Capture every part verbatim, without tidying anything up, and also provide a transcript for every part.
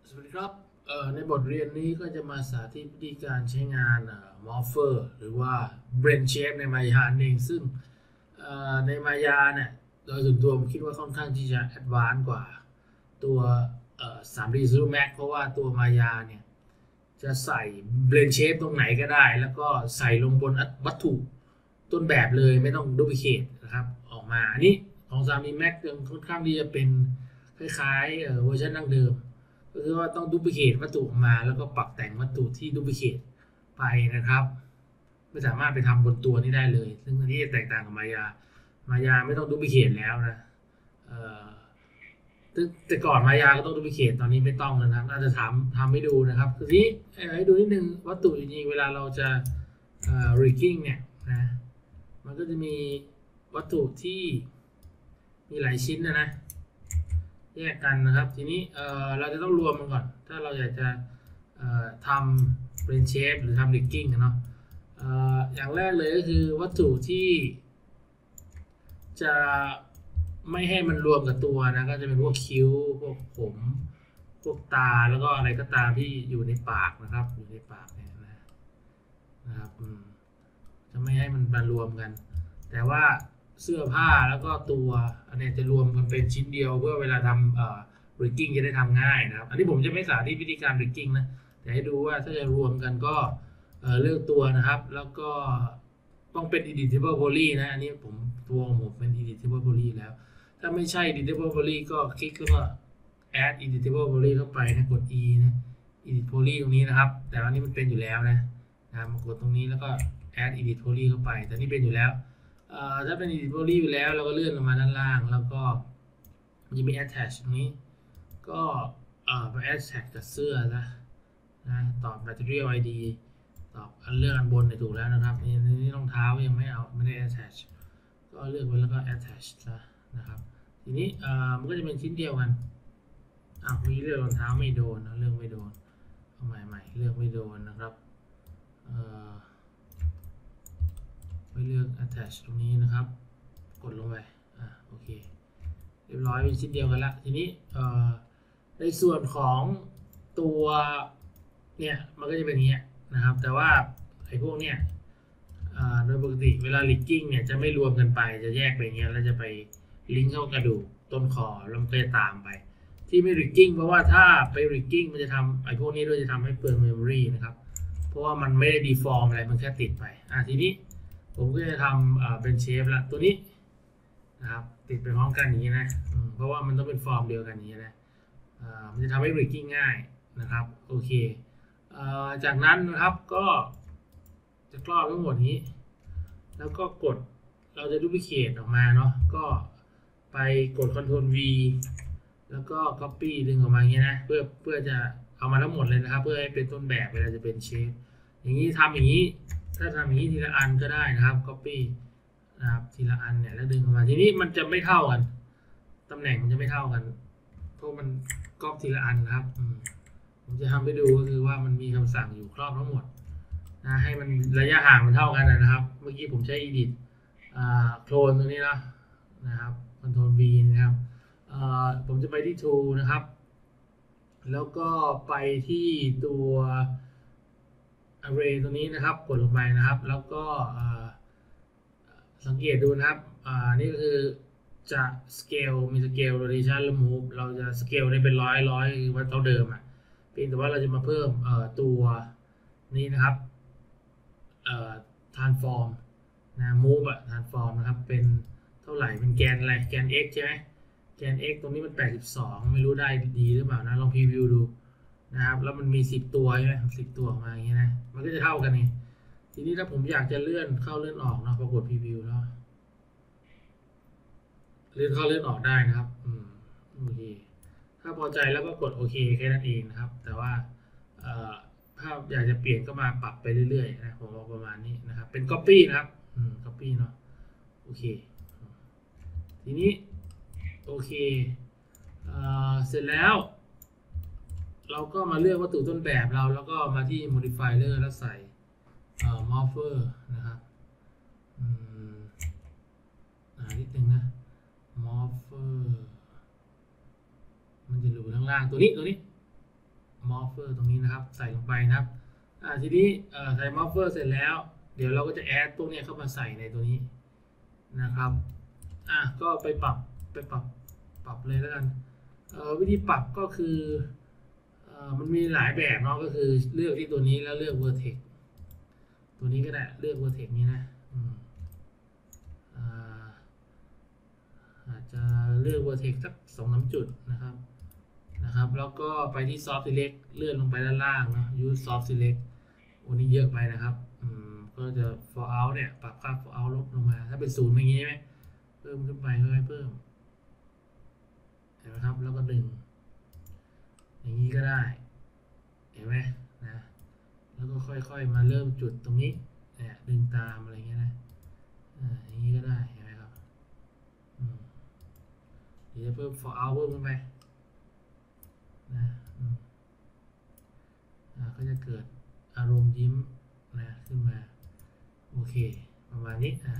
สวัสดีครับในบทเรียนนี้ก็จะมาสาธิตวิธีการใช้งาน Morpher หรือว่า Blend Shape ในมายาเองซึ่งในมายาเนี่ยโดยส่วนตัวผมคิดว่าค่อนข้างที่จะแอดวานซ์กว่าตัว ทรี ดี Studio Max เพราะว่าตัวมายาเนี่ยจะใส่ Blend Shape ตรงไหนก็ได้แล้วก็ใส่ลงบนวัตถุต้นแบบเลยไม่ต้องดูพลิเคทนะครับออกมาอันนี้ของ ทรี ดี Max ยังค่อนข้างที่จะเป็นคล้ายๆเวอร์ชันดั้งเดิมก็คือว่าต้องดูพลิเคทวัตถุออกมาแล้วก็ปรับแต่งวัตถุที่ดูพลิเคทไปนะครับไม่สามารถไปทำบนตัวนี้ได้เลยซึ่งอันนี้แตกต่างกับมายามายาไม่ต้องดูพลิเคทแล้วนะแต่ก่อนมายาก็ต้องดูพลิเคทตอนนี้ไม่ต้องแล้วนะน่าจะทำทำให้ดูนะครับทีนี้ให้ดูนิดนึงวัตถุจริงๆเวลาเราจะริกกิ้งเนี่ยนะมันก็จะมีวัตถุที่มีหลายชิ้นนะนะแยกกันนะครับทีนี้เอ่อเราจะต้องรวมมันก่อนถ้าเราอยากจะเอ่อทำเป็นเชฟหรือทำริกกิ้งเนาะเอ่ออย่างแรกเลยก็คือวัตถุที่จะไม่ให้มันรวมกับตัวนะก็จะเป็นพวกคิ้วพวกผมพวกตาแล้วก็อะไรก็ตามที่อยู่ในปากนะครับอยู่ในปากเนี่ยนะนะครับจะไม่ให้มันมารวมกันแต่ว่าเสื้อผ้าแล้วก็ตัวอันนี้จะรวมกันเป็นชิ้นเดียวเพื่อเวลาทำเอ่อริกกิ้งจะได้ทำง่ายนะครับอันนี้ผมจะไม่สาธิตวิธีการริกกิ้งนะแต่ให้ดูว่าถ้าจะรวมกันก็เอ่อเลือกตัวนะครับแล้วก็ต้องเป็น editable poly นะอันนี้ผมตัวผมเป็น editable poly แล้วถ้าไม่ใช่ editable poly ก็คลิกแล้วก็ add editable poly เข้าไปนะกด e นะ edit poly ตรงนี้นะครับแต่อันนี้มันเป็นอยู่แล้วนะนะมากดตรงนี้แล้วก็ add edit poly เข้าไปแต่นี่เป็นอยู่แล้วถ้าเป็น edit poly อยู่แล้วเราก็เลื่อนลงมาด้านล่างแล้วก็มันจะมี attach ตรงนี้ก็ไป attach กับเสื้อนะนะตอบ material ไอ ดี ตอบอันเลือกอันบนเนี่ยถูกแล้วนะครับนี่นี่รองเท้ายังไม่เอาไม่ได้ attach ก็เลือกไว้แล้วก็ attach นะนะครับทีนี้มันก็จะเป็นชิ้นเดียวกันอ้าวมีเลือกรองเท้าไม่โดนนะเลือกไม่โดนเอาใหม่ใหม่เลือกไม่โดนนะครับไปเลือก attach ตรงนี้นะครับกดลงไปอ่าโอเคเรียบร้อยเป็นชิ้นเดียวกันละทีนี้ในส่วนของตัวเนี่ยมันก็จะเป็นอย่างเงี้ยนะครับแต่ว่าไอ้พวกเนี้ยโดยปกติเวลาลิกกิ้งเนี่ยจะไม่รวมกันไปจะแยกไปอย่างเงี้ยแล้วจะไปลิงก์เข้ากระดูกต้นคอแล้วมันก็จะตามไปที่ไม่ริกกิ้งเพราะว่าถ้าไปริกกิ้งมันจะทำไอ้พวกนี้ด้วยจะทำให้เปลืองเมมโมรีนะครับเพราะว่ามันไม่ได้ดีฟอร์มอะไรมันแค่ติดไปอ่ะทีนี้ผมก็จะทำเป็นเชฟละตัวนี้นะครับติดไปพร้อมกันอย่างนี้นะเพราะว่ามันต้องเป็นฟอร์มเดียวกันอย่างนี้นะมันจะทำให้ริกกิ้งง่ายนะครับโอเคจากนั้นนะครับก็จะครอบทั้งหมดนี้แล้วก็กดเราจะดูพลิเคทออกมาเนาะก็ไปกด Ctrl V แล้วก็ Copy ดึงออกมาอย่างนี้นะเพื่อเพื่อจะเอามาทั้งหมดเลยนะครับเพื่อให้เป็นต้นแบบเวลาจะเป็นเชฟอย่างนี้ทำอย่างนี้ถ้าทำอย่างนี้ทีละอันก็ได้นะครับ Copy นะครับทีละอันเนี่ยแล้วดึงออกมาทีนี้มันจะไม่เท่ากันตำแหน่งมันจะไม่เท่ากันเพราะมันก๊อปทีละอันนะครับผมจะทำให้ดูก็คือว่ามันมีคำสั่งอยู่ครอบทั้งหมดนะให้มันระยะห่างมันเท่ากันนะครับเมื่อกี้ผมใช้ edit โคลนตรงนี้นะนะครับ Ctrl V นะครับผมจะไปที่ tool นะครับแล้วก็ไปที่ตัว array ตัวนี้นะครับกดลงไปนะครับแล้วก็สังเกตดูนะครับนี่ก็คือจะ scale มี scale rotation และ move เราจะ scale ได้เป็นร้อยร้อยคือว่าเท่าเดิมอ่ะเพียงแต่ว่าเราจะมาเพิ่มตัวนี้นะครับtransform นะ move อะ transform นะครับเป็นเท่าไหร่เป็นแกนอะไรแกน x ใช่ไหมแกน x ตรงนี้มันแปดสิบสองไม่รู้ได้ดีหรือเปล่านะลองพรีวิวดูนะครับแล้วมันมีสิบตัวใช่ไหมสิบตัวออกมาอย่างเงี้ยนะมันก็จะเท่ากันนี่ทีนี้ถ้าผมอยากจะเลื่อนเข้าเลื่อนออกนะพอกดพรีวิวแล้วเลื่อนเข้าเลื่อนออกได้นะครับอืมโอเคถ้าพอใจแล้วก็กดโอเคแค่นั้นเองนะครับแต่ว่าถ้าอยากจะเปลี่ยนก็มาปรับไปเรื่อยๆนะผมเอาประมาณนี้นะครับเป็น Copy นะครับอืม Copy เนาะโอเคทีนี้โอเคเสร็จแล้วเราก็มาเลือกวัตถุต้นแบบเราแล้วก็มาที่ modifier แล้วใส่ morpher นะครับอืมอ่านิดนึงนะ morpher มันจะอยู่ข้างล่างตัวนี้ตัวนี้ morpher ตรงนี้นะครับใส่ลงไปนะครับอ่าทีนี้เอ่อใส่ morpher เสร็จแล้วเดี๋ยวเราก็จะแอดพวกนี้เข้ามาใส่ในตัวนี้นะครับอ่ะก็ไปปรับไปปรับปรับเลยแล้วกันเอ่อวิธีปรับก็คือเอ่อมันมีหลายแบบเนาะก็คือเลือกที่ตัวนี้แล้วเลือก vertex ตัวนี้ก็ได้เลือก vertex นี้นะอืมอ่าอาจจะเลือก vertex สักสองสามจุดนะครับนะครับแล้วก็ไปที่ soft select เลื่อนลงไปด้านล่างเนาะ use soft select โอ้นี่เยอะไปนะครับอืมก็จะ for out เนี่ยปรับค่า for out ลบลงมาถ้าเป็นศูนย์อย่างนี้ใช่ไหมเพิ่มขึ้นไปค่อยๆเพิ่มเห็นไหมครับแล้วก็ดึงอย่างนี้ก็ได้เห็นไหมนะแล้วก็ค่อยๆมาเริ่มจุดตรงนี้เนี่ยดึงตามอะไรเงี้ยนะอ่าอย่างนี้ก็ได้เห็นไหมครับอืมเดี๋ยวจะเพิ่ม for out เพิ่มขึ้นไปนะอืมอ่าก็จะเกิดอารมณ์ยิ้มนะขึ้นมาโอเคประมาณนี้อ่า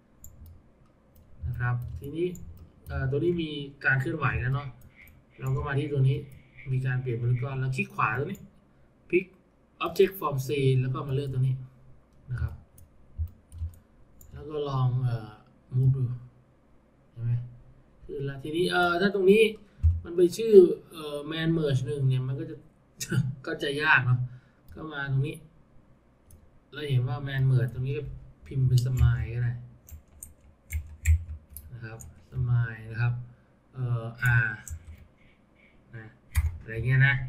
นะครับทีนี้ตัวนี้มีการเคลื่อนไหวแล้วเนาะเราก็มาที่ตัวนี้มีการเปลี่ยนโพลีกอนแล้วคลิกขวาตัวนี้พลิก object from scene แล้วก็มาเลือกตัวนี้นะครับแล้วก็ลองเอ่อ move ดูเห็นไหมคือแล้วทีนี้เอ่อถ้าตรงนี้มันไปชื่อเอ่อ man merge หนึ่งเนี่ยมันก็จะก็จะยากเนาะก็มาตรงนี้เราเห็นว่า man merge ตรงนี้ก็พิมพ์เป็น smile ก็ได้นะครับสมายนะครับเอ่อ R นะอะไรเงี้ยนะ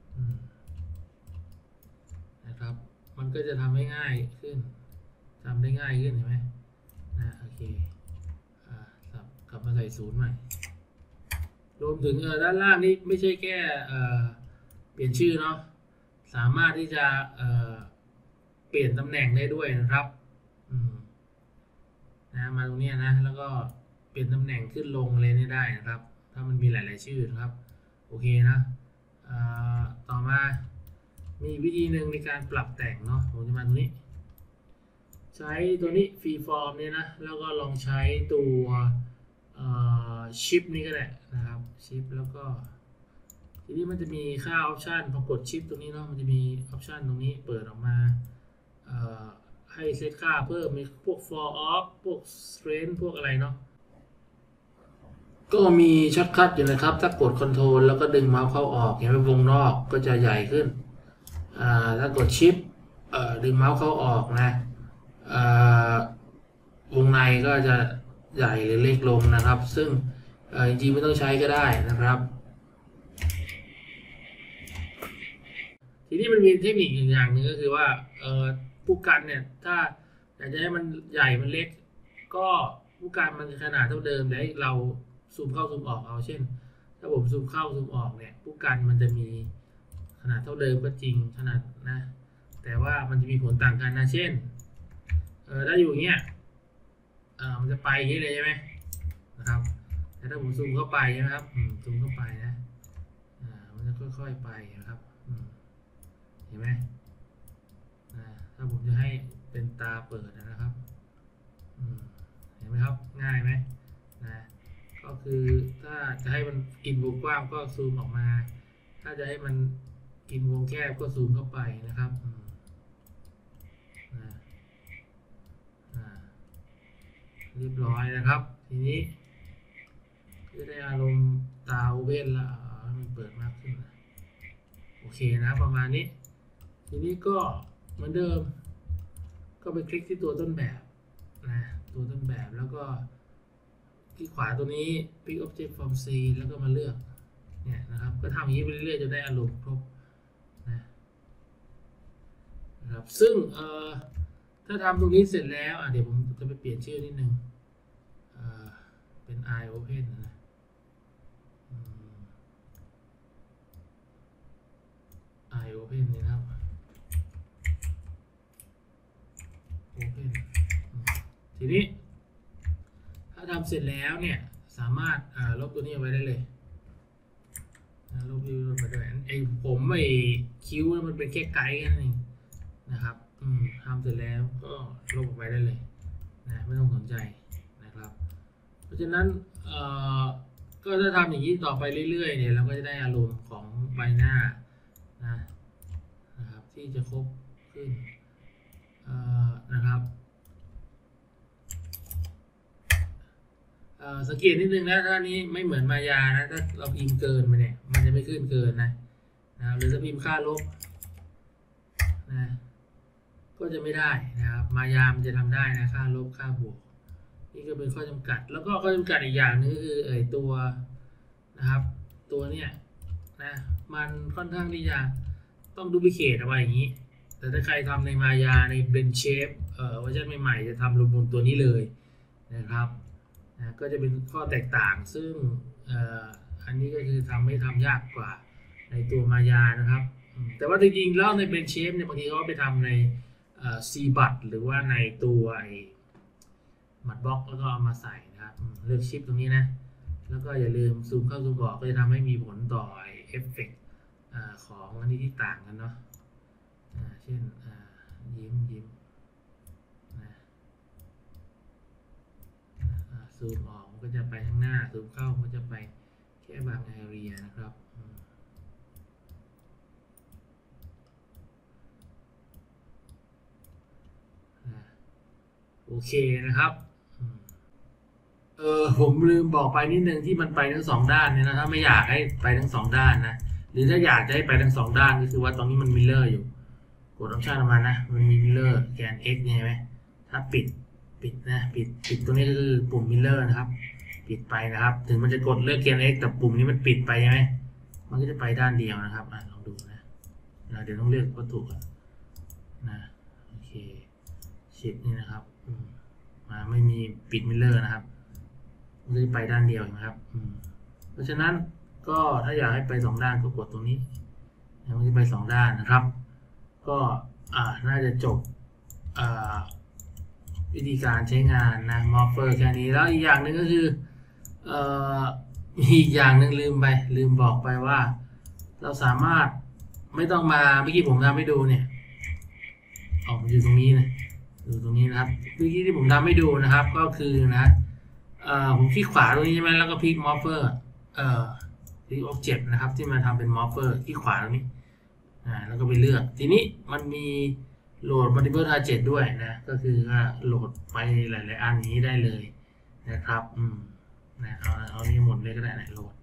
นะครับมันก็จะทำให้ง่ายขึ้นทำได้ง่ายขึ้นเห็นไหมนะโอเคอ่ากลับมาใส่ศูนย์ใหม่รวมถึงเออด้านล่างนี้ไม่ใช่แค่เอ่อเปลี่ยนชื่อเนาะสามารถที่จะเอ่อเปลี่ยนตำแหน่งได้ด้วยนะครับอืมนะมาตรงนี้นะแล้วก็เปลี่ยนตำแหน่งขึ้นลงอะไรนี่ได้นะครับถ้ามันมีหลายๆชื่อนะครับโอเคนะต่อมามีวิธีหนึ่งในการปรับแต่งเนาะผมจะมาตรงนี้ใช้ตัวนี้ฟรีฟอร์มเนี่ยนะแล้วก็ลองใช้ตัวชิปนี้ก็ได้นะครับชิปแล้วก็ทีนี้มันจะมีค่าออปชันพอกดชิปตรงนี้เนาะมันจะมีออปชันตรงนี้เปิดออกมาให้เซตค่าเพิ่มมีพวก for off พวก strength พวกอะไรเนาะก็มีช็อตคัทอยู่นะครับถ้ากด Ctrl แล้วก็ดึงเมาส์เข้าออกเห็นไหมวงนอกก็จะใหญ่ขึ้นถ้ากดชิปดึงเมาส์เข้าออกนะวงในก็จะใหญ่หรือเล็กลงนะครับซึ่งจริงๆไม่ต้องใช้ก็ได้นะครับทีนี้มันมีเทคนิคอย่างหนึ่งก็คือว่าผู้กันเนี่ยถ้าอยากจะให้มันใหญ่มันเล็กก็ผู้กันมันขนาดเท่าเดิมแต่เราซูมเข้าซูมออกเอาเช่นถ้าผมซูมเข้าซูมออกเนี่ยผู้กันมันจะมีขนาดเท่าเดิมก็จริงขนาดนะแต่ว่ามันจะมีผลต่างกันนะเช่นเออถ้าอยู่อย่างเงี้ยเออมันจะไปอย่างนี้เลยใช่ไหมนะครับแต่ถ้าผมซูมเข้าไปใช่ไหมครับซูมเข้าไปนะอ่ามันจะค่อยๆไปนะครับเห็นไหมถ้าผมจะให้เป็นตาเปิดนะครับเห็นไหมครับง่ายไหมนะก็คือถ้าจะให้มันกินวงกว้างก็ซูมออกมาถ้าจะให้มันกินวงแคบก็ซูมเข้าไปนะครับเรียบร้อยนะครับทีนี้ก็ได้อารมณ์ตาโอเว่นละมันเปิดมากขึ้นโอเคนะประมาณนี้ทีนี้ก็เหมือนเดิมก็ไปคลิกที่ตัวต้นแบบนะตัวต้นแบบแล้วก็คลิกขวาตัวนี้ pick object from scene แล้วก็มาเลือกเนี่ยนะครับก็ทำอย่างนี้ไปเรื่อยๆจนได้อารมณ์ครบนะนะครับซึ่งเอ่อถ้าทำตรงนี้เสร็จแล้วอ่ะเดี๋ยวผมจะไปเปลี่ยนชื่อนิดนึงเอ่อเป็น eye open นะeye open นี่นะครับopen ทีนี้ถ้าทำเสร็จแล้วเนี่ยสามารถลบตัวนี้เอาไว้ได้เลยลบวิวไปด้วยไอ้ผมไอ้คิ้วมันเป็นแค่ไกด์แค่นั้นเองนะครับทำเสร็จแล้วก็ลบออกไปได้เลยนะไม่ต้องสนใจนะครับเพราะฉะนั้นก็ถ้าทำอย่างนี้ต่อไปเรื่อยๆเนี่ยเราก็จะได้อารมณ์ของใบหน้านะนะครับที่จะครบขึ้นนะครับสังเกตนิดนึงนะถ้านี้ไม่เหมือนมายานะถ้าเราพิมพ์เกินไปเนี่ยมันจะไม่ขึ้นเกินนะนะหรือถ้าพิมพ์ค่าลบนะก็จะไม่ได้นะครับมายามันจะทำได้นะค่าลบค่าบวกนี่ก็เป็นข้อจำกัดแล้วก็ข้อจำกัดอีกอย่างนึงคือไอ้ตัวนะครับตัวเนี้ยนะมันค่อนข้างที่จะต้องดูพิเคทเอาไว้อย่างนี้แต่ถ้าใครทำในมายาในเบนเชฟเอ่อเวอร์ชันใหม่ๆจะทำลงบนตัวนี้เลยนะครับนะก็จะเป็นข้อแตกต่างซึ่งเอ่ออันนี้ก็คือทำให้ทำยากกว่าในตัวมายานะครับแต่ว่าจริงๆแล้วในเบนเชฟเนี่ยบางทีเขาไปทำในซีบัตหรือว่าในตัวไอ้มัดบล็อกแล้วก็เอามาใส่นะครับเลือกชิปตรงนี้นะแล้วก็อย่าลืมซูมเข้าซูมออกก็จะทำให้มีผลต่อไอ้เอฟเฟกต์ของอันนี้ที่ต่างกันเนาะเช่นยิ้มยิ้มนะซูมออกมันก็จะไปข้างหน้าซูมเข้ามันก็จะไปแค่บางแอเรียนะครับโอเคนะครับเออผมลืมบอกไปนิดนึงที่มันไปทั้งสองด้านเนี่ยนะถ้าไม่อยากให้ไปทั้งสองด้านนะหรือถ้าอยากจะให้ไปทั้งสองด้านก็คือว่าตรงนี้มันมิลเลอร์อยู่กดออปชั่นออกมานะมันมีมิลเลอร์แกน x เนี่ยไหมถ้าปิดปิดนะปิดปิดตรงนี้ก็คือปุ่มมิลเลอร์นะครับปิดไปนะครับถึงมันจะกดเลือกแกน x แต่ปุ่มนี้มันปิดไปใช่ไหมมันก็จะไปด้านเดียวนะครับอ่ะลองดูนะเดี๋ยวต้องเลือกวัตถุนะโอเคชิปนี่นะครับมาไม่มีปิดมิลเลอร์นะครับมันจะไปด้านเดียวนะครับเพราะฉะนั้นก็ถ้าอยากให้ไปสองด้านก็กดตรงนี้มันจะไปสองด้านนะครับก็อ่าน่าจะจบอ่าวิธีการใช้งานนะมอร์เฟอร์แค่นี้แล้วอีกอย่างหนึ่งก็คือเอ่อมีอีกอย่างหนึ่งลืมไปลืมบอกไปว่าเราสามารถไม่ต้องมาเมื่อกี้ผมทำให้ดูเนี่ยออกอยู่ตรงนี้นะดูตรงนี้นะครับเมื่อกี้ที่ผมทำให้ดูนะครับก็คือนะเอ่อผมคลิกขวาตรงนี้ใช่ไหมแล้วก็พลิกมอร์เฟอร์เอ่อพลิกอ็อบเจกต์นะครับที่มาทำเป็นมอร์เฟอร์คลิกขวาตรงนี้อ่าแล้วก็ไปเลือกทีนี้มันมีโหลด multiple target ด้วยนะก็คือโหลดไปหลายๆอันนี้ได้เลยนะครับอืมนะเอาเอานี้หมดเลยก็ได้นะโหลด